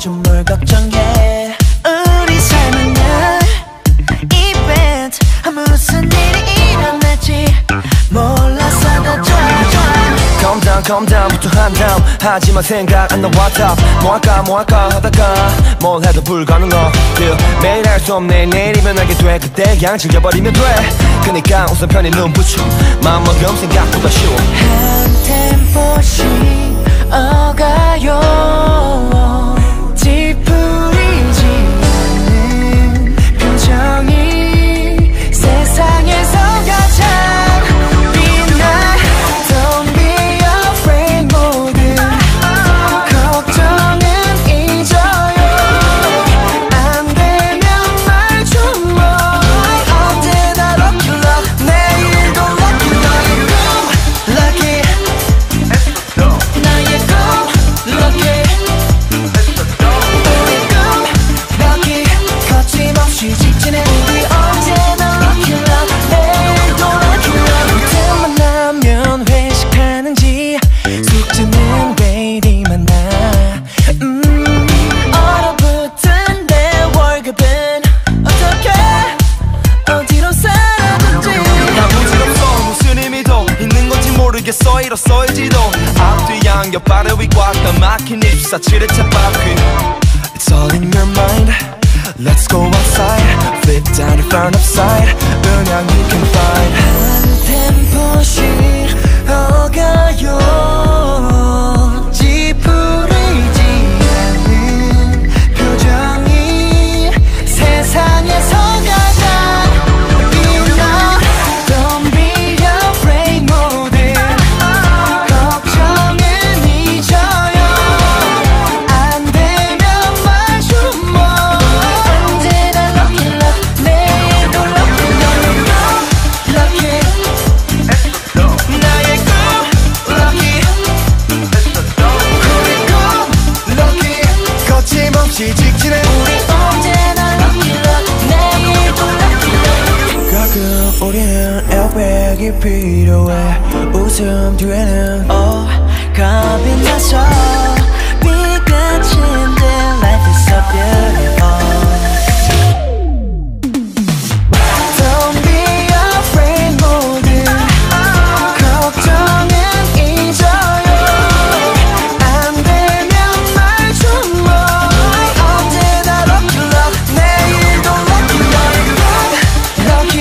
요즘 뭘 걱정해. 우리 삶은 날 이벤트. 무슨 일이 일어날지 몰라서 더 좋아. Calm down 부터 한 다음. 하지만 생각 안 나와 답. 뭐 할까 하다가 뭘 해도 불가능한 매일 할 수 없네. 내일이면 알게 돼. 그때 그냥 즐겨버리면 돼. 그니까 우선 편히 눈 붙여. 마음먹음 생각보다 쉬워. 한 템포씩 어가요. 찌푸리지 않는 표정이 세상에서 가장 빛나. Don't be afraid. 모든 걱정은 잊어요. 안 되면 말 좀 뭐. 언제나 lucky luck. 내일도 lucky lucky. 나의 꿈 lucky. 우리 꿈 lucky. 거침없이 직진해. 우리 언제나 lucky luck. 내일도 lucky luck. 틈만 나면 회식하는지 숙주는 베이비 만나. 얼어붙은 내 월급은 어떻게 어디로 사라졌지. 나 부질없어. 무슨 의미도 있는 건지 모르겠어. 일어서일지도 앞뒤 양옆 발을 위과 꽉 막힌 24/7의 바퀴. It's all in your mind. Let's go outside. Flip down and turn upside. 그냥 you can find. 한 템포씩 어가요. 찌푸리지 않는 표정이 세상에서 가장 빛나. Don't be afraid. 모든 걱정은 잊어요. 안 되면 말 좀 뭐. 언제나 lucky luck. 내일도 lucky lucky. 나의 꿈 lucky. 우리 꿈 lucky. 거침없이 직진해. 우리 언제나 lucky luck. 내일도 lucky luck. 가끔 우리는 에어백이 필요해. 웃음 뒤에는 겁이 나서 비같은데 life is so beautiful. Don't be afraid. 모든 걱정은 잊어요. 안 되면 말 좀 뭐. 언제나 lucky luck. 내일도 lucky lucky.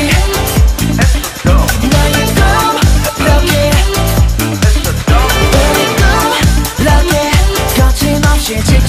나의 꿈 lucky. 우리 꿈 lucky. 거침없이